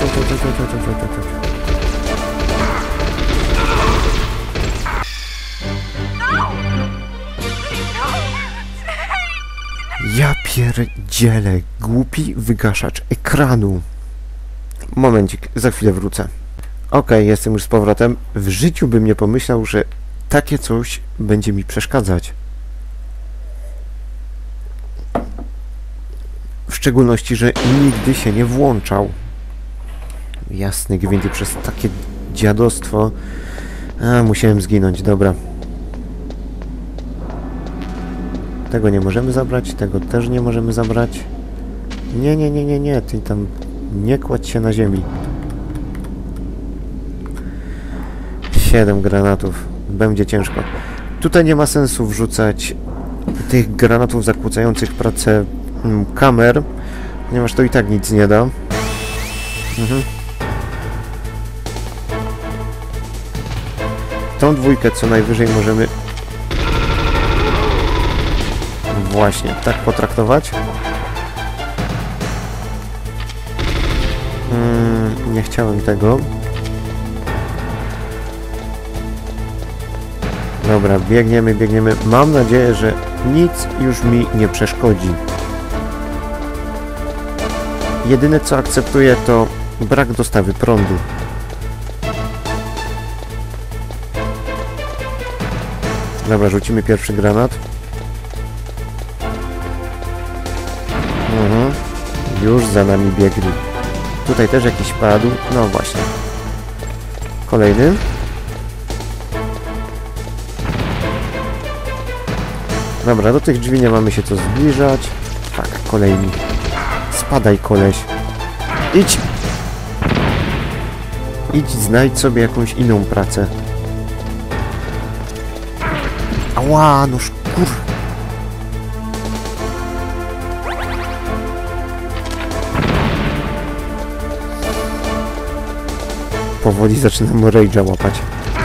Ja pierdzielę, głupi wygaszacz ekranu. Momencik, za chwilę wrócę. Okej, jestem już z powrotem. W życiu bym nie pomyślał, że takie coś będzie mi przeszkadzać. W szczególności, że nigdy się nie włączał. Jasny gwint, przez takie dziadostwo. Musiałem zginąć, dobra. Tego nie możemy zabrać, tego też nie możemy zabrać. Nie, ty tam nie kładź się na ziemi. 7 granatów. Będzie ciężko. Tutaj nie ma sensu wrzucać tych granatów zakłócających pracę kamer, ponieważ to i tak nic nie da. Tą dwójkę co najwyżej możemy właśnie tak potraktować. Nie chciałem tego. Dobra, biegniemy. Mam nadzieję, że nic już mi nie przeszkodzi. Jedyne co akceptuję to brak dostawy prądu. Dobra, rzucimy pierwszy granat. Już za nami biegli. Tutaj też jakiś padł. No właśnie. Kolejny. Dobra, do tych drzwi nie mamy się co zbliżać. Tak, kolejny. Spadaj, koleś. Idź! Idź, znajdź sobie jakąś inną pracę. Ała, no szkur... Powoli zaczynam rage'a łapać.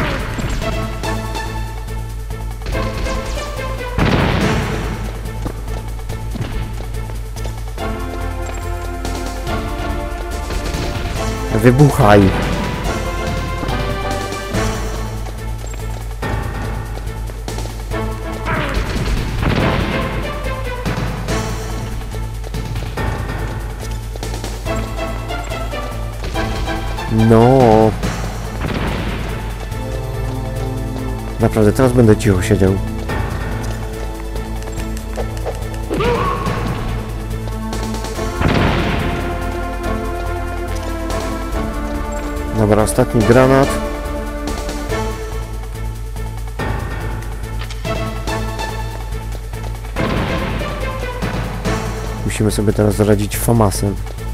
Wybuchaj! No. Naprawdę, teraz będę cicho siedział. Dobra, ostatni granat. Musimy sobie teraz zaradzić FAMAS-em.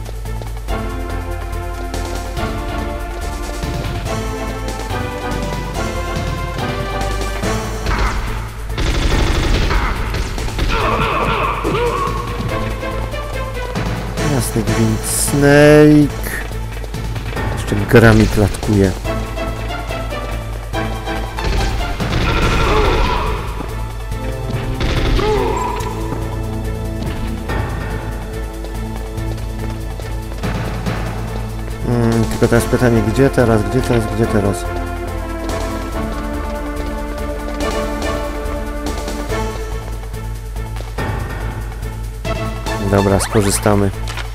Jasny gwint, Snake. Jeszcze gra mi klatkuje. Tylko teraz pytanie, gdzie teraz? Dobra, skorzystamy.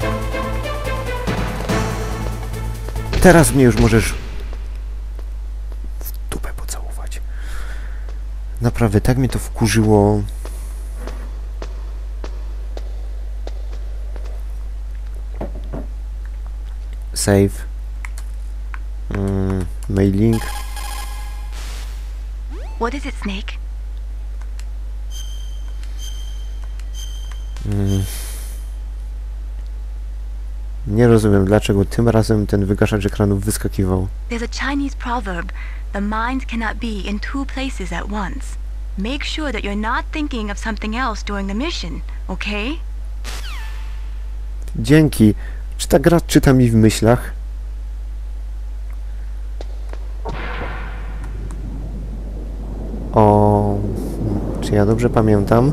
Teraz mnie już możesz w dupę pocałować. Naprawdę, tak mnie to wkurzyło. Save. Mailing. What is it, Snake? Nie rozumiem, dlaczego tym razem ten wygaszacz ekranów wyskakiwał. There's a Chinese proverb. The mind cannot be in two places at once. Make sure that you're not thinking of something else during the mission, okay? Dzięki. Czy ta gra czyta mi w myślach? O... Czy ja dobrze pamiętam?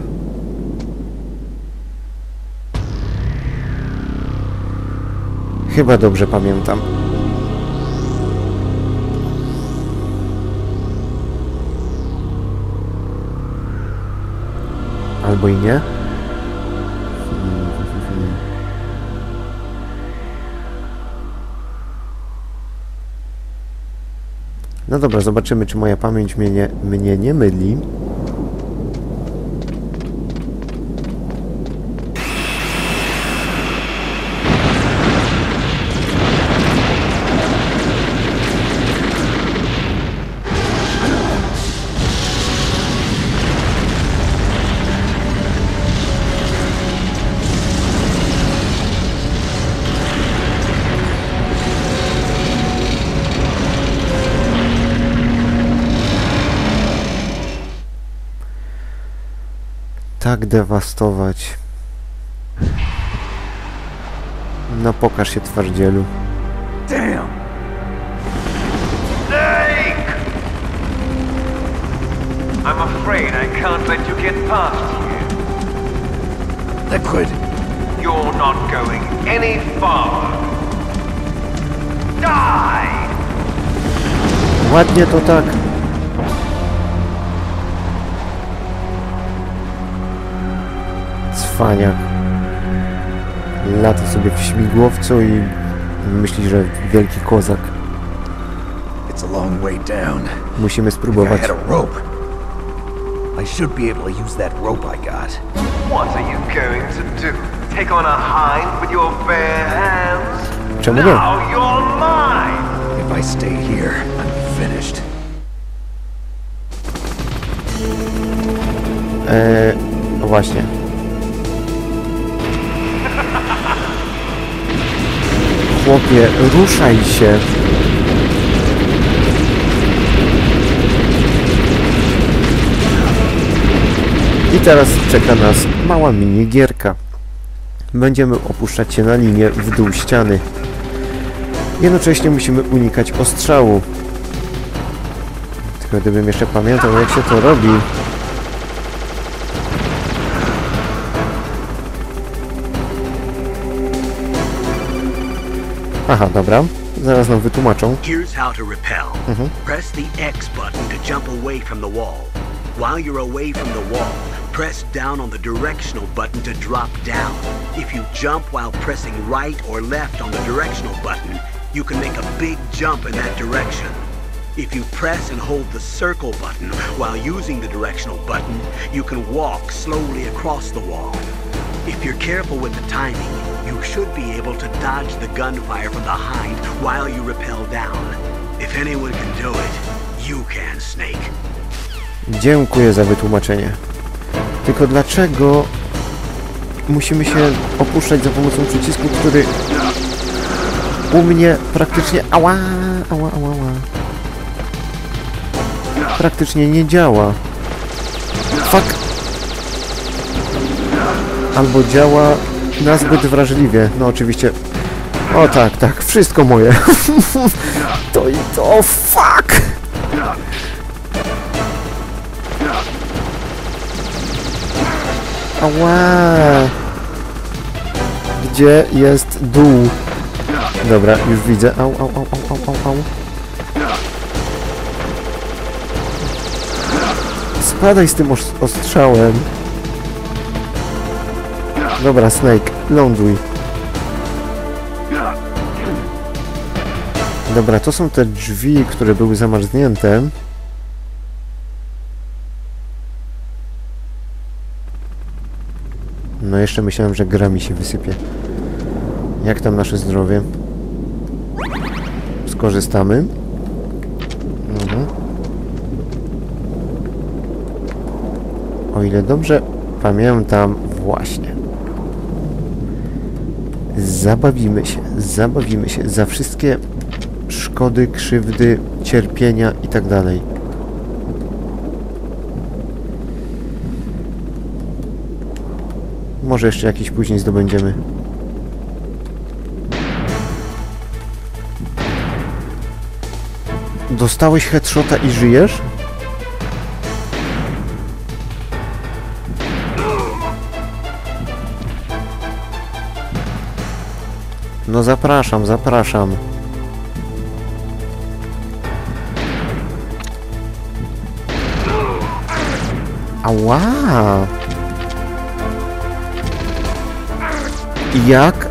Chyba dobrze pamiętam. Albo i nie. No dobra, zobaczymy, czy moja pamięć mnie nie myli. Tak dewastować. No pokaż się, twardzielu. Damn! Snake! I'm afraid I can't let you get past here. Liquid! You're not going any farther. Die! Ładnie to tak. Cwaniak. Lata sobie w śmigłowcu i myśli, że wielki kozak. It's a long way down. Musimy I spróbować. had a rope. I should be able to use that rope I got. What are you going to do? Take on a hind with your bare hands? Czemu nie? Now you're mine! If I stay here, I'm finished. No właśnie. Chłopie, ruszaj się. I teraz czeka nas mała minigierka. Będziemy opuszczać się na linię w dół ściany. Jednocześnie musimy unikać ostrzału. Tylko gdybym jeszcze pamiętał, jak się to robi. Aha, dobra. Zaraz nam wytłumaczą. Here's how to repel. Press the X button to jump away from the wall. While you're away from the wall, press down on the directional button to drop down. If you jump while pressing right or left on the directional button, you can make a big jump in that direction. If you press and hold the circle button while using the directional button, you can walk slowly across the wall. If you're careful with the timing, you should be able to dodge the gunfire from behind while you rappel down. If anyone can do it, you can, Snake. Dziękuję za wytłumaczenie. Tylko dlaczego musimy się opuszczać za pomocą przycisku, który u mnie praktycznie... Ała, ała, ała, ała. Praktycznie nie działa. Fuck. Albo działa nazbyt wrażliwie. No oczywiście... O tak, tak, wszystko moje. To i to, fuck! Ała! Gdzie jest dół? Dobra, już widzę. Au, au, au, au, au, au, au. Spadaj z tym ostrzałem. Dobra, Snake, ląduj. Dobra, to są te drzwi, które były zamarznięte. No jeszcze myślałem, że gra mi się wysypie. Jak tam nasze zdrowie? Skorzystamy. O ile dobrze pamiętam, właśnie. Zabawimy się za wszystkie szkody, krzywdy, cierpienia i tak dalej. Może jeszcze jakiś później zdobędziemy. Dostałeś headshota i żyjesz? No zapraszam, zapraszam. Ała! Jak?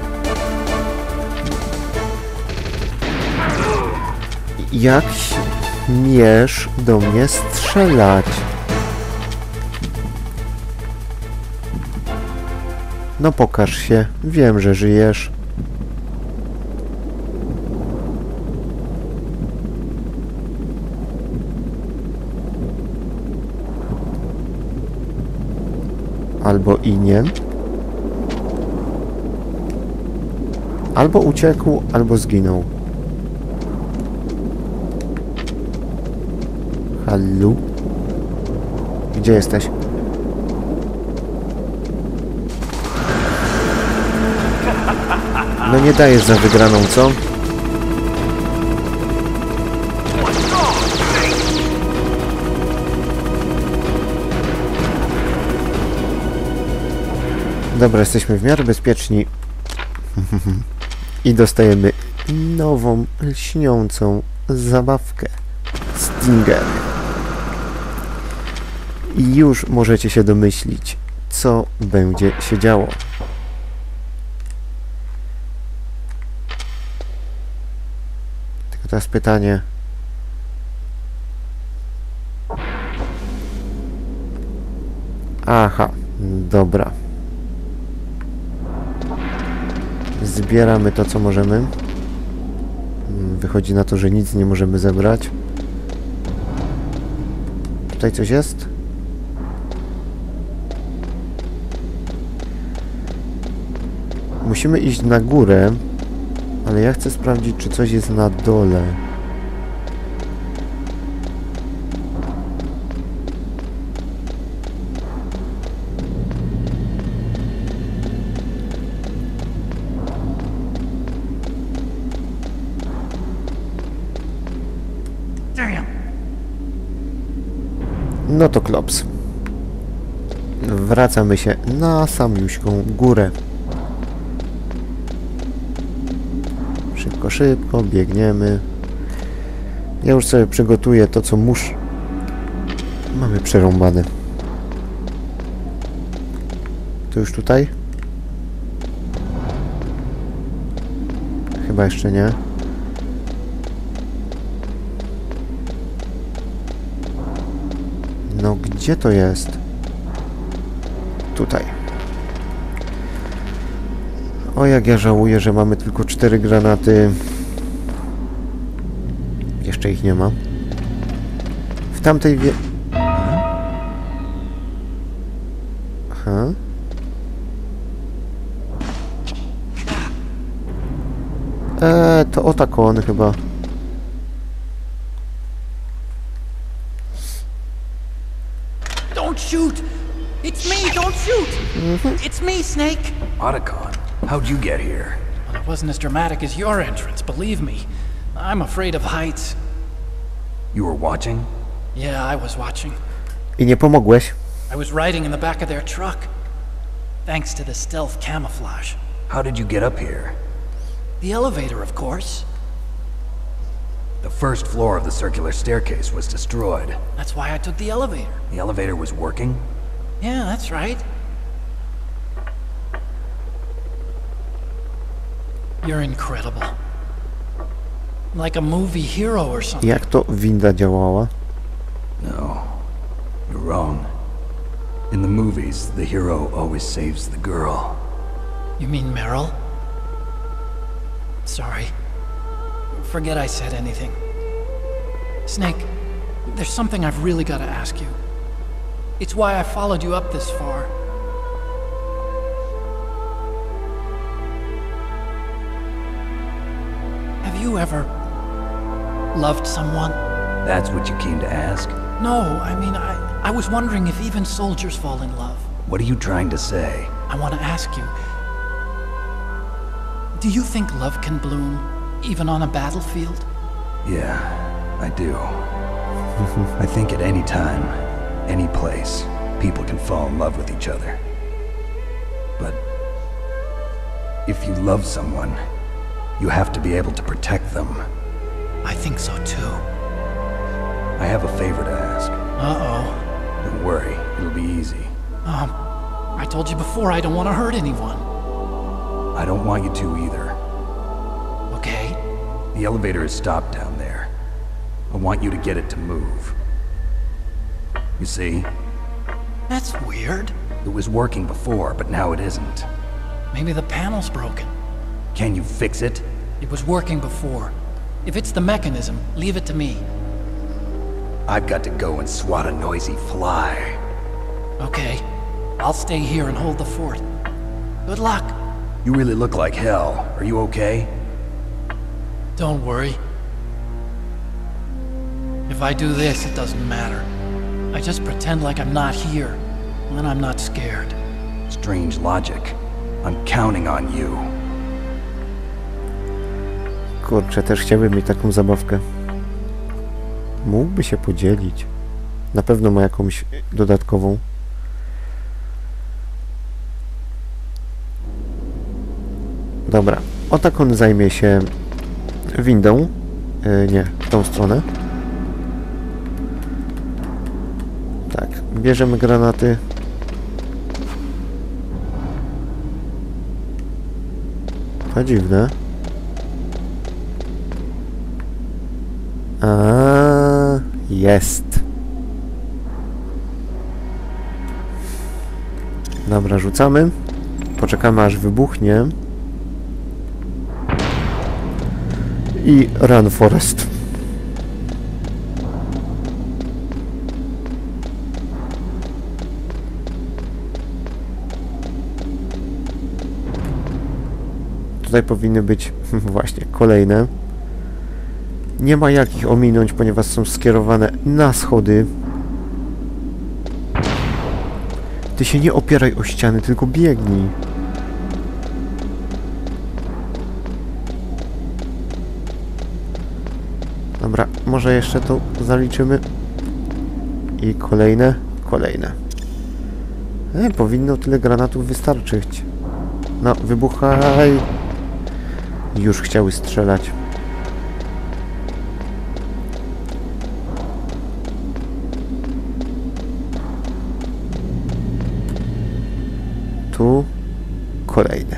Jak śmiesz do mnie strzelać? No pokaż się, wiem, że żyjesz. Albo i nie. Albo uciekł, albo zginął. Hallo? Gdzie jesteś? No nie dajesz za wygraną, co? Dobra, jesteśmy w miarę bezpieczni. I dostajemy nową, lśniącą zabawkę. Stinger. I już możecie się domyślić, co będzie się działo. Tylko teraz pytanie. Aha, dobra. Zbieramy to, co możemy. Wychodzi na to, że nic nie możemy zebrać. Tutaj coś jest? Musimy iść na górę, ale ja chcę sprawdzić, czy coś jest na dole. No to klops. Wracamy się na samiuśką górę. Szybko, szybko, biegniemy. Ja już sobie przygotuję to, co muszę. Mamy przerąbane. To już tutaj? Chyba jeszcze nie. No gdzie to jest? Tutaj. O, jak ja żałuję, że mamy tylko 4 granaty. Jeszcze ich nie ma. W tamtej Aha. To Otakon chyba. Don't shoot! It's me! Don't shoot! It's me, Snake! Otacon, how'd you get here? Well, it wasn't as dramatic as your entrance, believe me. I'm afraid of heights. You were watching? Yeah, I was watching. I nie pomogłeś. I was riding in the back of their truck. Thanks to the stealth camouflage. How did you get up here? The elevator, of course. The first floor of the circular staircase was destroyed. That's why I took the elevator. The elevator was working? Yeah, that's right. You're incredible. Like a movie hero or something. Jak to winda działała? No, you're wrong. In the movies, the hero always saves the girl. You mean Meryl? Sorry. Forget I said anything. Snake, there's something I've really got to ask you. It's why I followed you up this far. Have you ever loved someone? That's what you came to ask? No, I mean, I was wondering if even soldiers fall in love. What are you trying to say? I want to ask you, do you think love can bloom, even on a battlefield? Yeah, I do. I think at any time, any place, people can fall in love with each other. But if you love someone, You have to be able to protect them. I think so too. I have a favor to ask. Uh-oh. Don't worry, it'll be easy. I told you before I don't want to hurt anyone. I don't want you to either. Okay? The elevator is stopped down there. I want you to get it to move. You see? That's weird. It was working before, but now it isn't. Maybe the panel's broken. Can you fix it? It was working before. If it's the mechanism, leave it to me. I've got to go and swat a noisy fly. Okay. I'll stay here and hold the fort. Good luck. You really look like hell. Are you okay? Don't worry. If I do this, it doesn't matter. I just pretend like I'm not here, and then I'm not scared. Strange logic. I'm counting on you. Kurczę, też chciałbym mieć taką zabawkę. Mógłby się podzielić. Na pewno ma jakąś dodatkową. Dobra, o tak on zajmie się windą. Nie, w tą stronę. Tak, bierzemy granaty. To dziwne. Jest. Dobra, rzucamy. Poczekamy aż wybuchnie. I run Forest. Tutaj powinny być właśnie kolejne. Nie ma jak ich ominąć, ponieważ są skierowane na schody. Ty się nie opieraj o ściany, tylko biegnij. Dobra, może jeszcze to zaliczymy. I kolejne. Powinno tyle granatów wystarczyć. No, wybuchaj. Już chciały strzelać. Tu kolejne.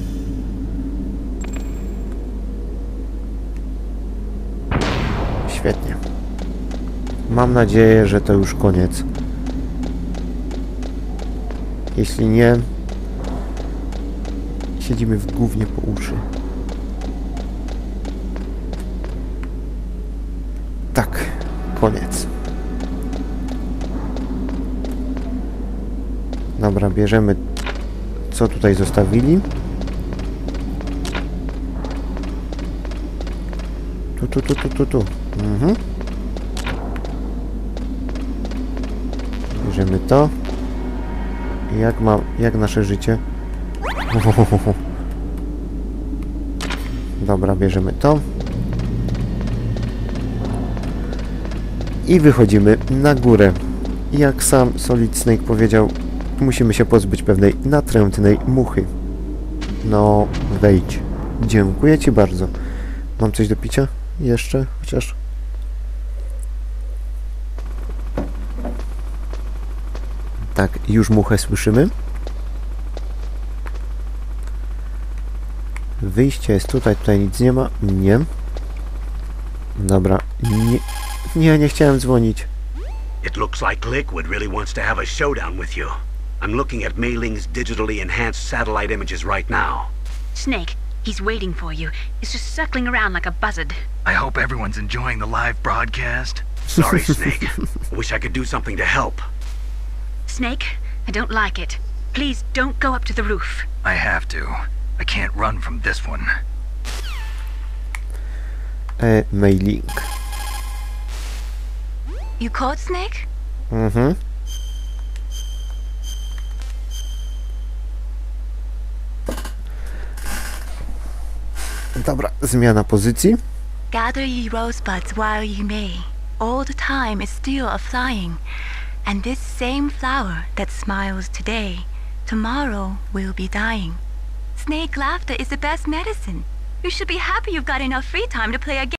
Świetnie. Mam nadzieję, że to już koniec. Jeśli nie, siedzimy w gównie po uszy. Tak, koniec. Dobra, bierzemy co tutaj zostawili. Tu. Bierzemy to. Jak nasze życie? Dobra, bierzemy to. I wychodzimy na górę. Jak sam Solid Snake powiedział, musimy się pozbyć pewnej natrętnej muchy. No, wejdź. Dziękuję ci bardzo. Mam coś do picia? Jeszcze? Chociaż... Tak, już muchę słyszymy. Wyjście jest tutaj nic nie ma. Nie. Dobra. Nie chciałem dzwonić. It looks like Liquid really wants to have a showdown with you. I'm looking at Mei Ling's digitally enhanced satellite images right now. Snake, he's waiting for you. He's just circling around like a buzzard. I hope everyone's enjoying the live broadcast. Sorry, Snake. I wish I could do something to help. Snake, I don't like it. Please don't go up to the roof. I have to. I can't run from this one. Mei Ling. You caught Snake? Mhm. Dobra, zmiana pozycji. Gather ye rosebuds while ye may. All the time is still a-flying. And this same flower that smiles today, tomorrow will be dying. Snake laughter is the best medicine. You should be happy you've got enough free time to play a game.